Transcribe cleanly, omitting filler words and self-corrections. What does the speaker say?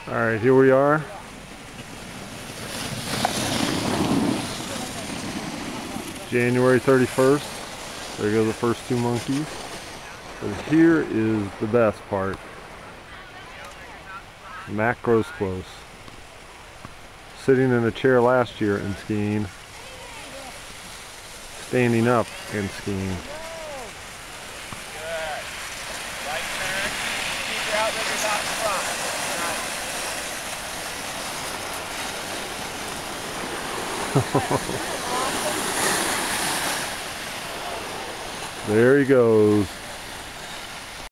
Alright, here we are. January 31st. There go the first two monkeys. But here is the best part. Mac Grosclose. Sitting in a chair last year and skiing. Standing up and skiing. Good. Right turn. Keep your outriggers out in front. There he goes.